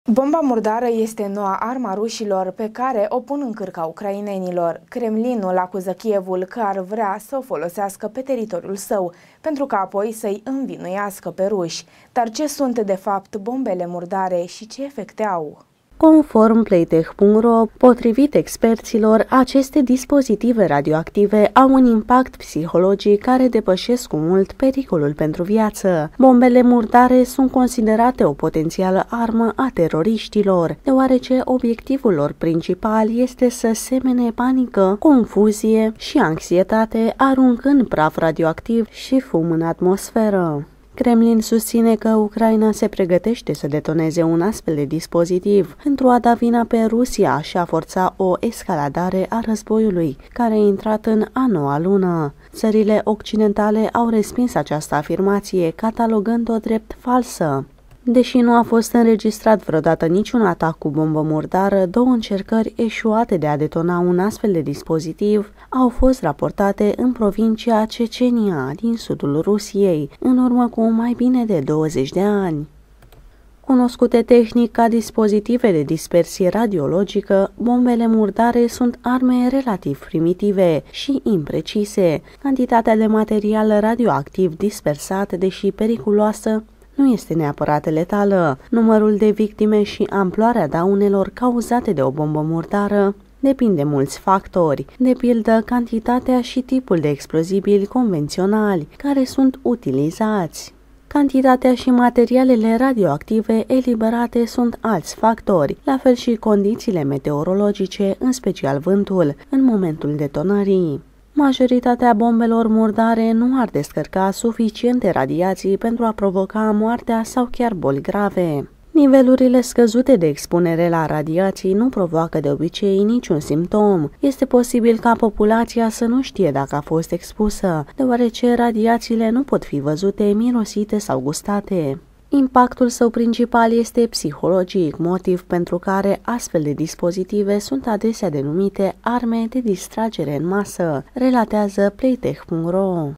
Bomba murdară este noua armă a rușilor pe care o pun în cârca ucrainenilor. Kremlinul acuză Kievul că ar vrea să o folosească pe teritoriul său, pentru că apoi să-i învinuiască pe ruși. Dar ce sunt de fapt bombele murdare și ce efecte au? Conform Playtech.ro, potrivit experților, aceste dispozitive radioactive au un impact psihologic care depășesc cu mult pericolul pentru viață. Bombele murdare sunt considerate o potențială armă a teroriștilor, deoarece obiectivul lor principal este să semene panică, confuzie și anxietate, aruncând praf radioactiv și fum în atmosferă. Kremlin susține că Ucraina se pregătește să detoneze un astfel de dispozitiv pentru a da vina pe Rusia și a forța o escaladare a războiului, care a intrat în a noua lună. Țările occidentale au respins această afirmație, catalogând-o drept falsă. Deși nu a fost înregistrat vreodată niciun atac cu bombă murdară, două încercări eșuate de a detona un astfel de dispozitiv au fost raportate în provincia Cecenia, din sudul Rusiei, în urmă cu mai bine de 20 de ani. Cunoscute tehnic ca dispozitive de dispersie radiologică, bombele murdare sunt arme relativ primitive și imprecise. Cantitatea de material radioactiv dispersat, deși periculoasă, nu este neapărat letală. Numărul de victime și amploarea daunelor cauzate de o bombă murdară depind de mulți factori, de pildă cantitatea și tipul de explozibili convenționali care sunt utilizați. Cantitatea și materialele radioactive eliberate sunt alți factori, la fel și condițiile meteorologice, în special vântul, în momentul detonării. Majoritatea bombelor murdare nu ar descărca suficiente radiații pentru a provoca moartea sau chiar boli grave. Nivelurile scăzute de expunere la radiații nu provoacă de obicei niciun simptom. Este posibil ca populația să nu știe dacă a fost expusă, deoarece radiațiile nu pot fi văzute, mirosite sau gustate. Impactul său principal este psihologic, motiv pentru care astfel de dispozitive sunt adesea denumite arme de distragere în masă, relatează Playtech.ro.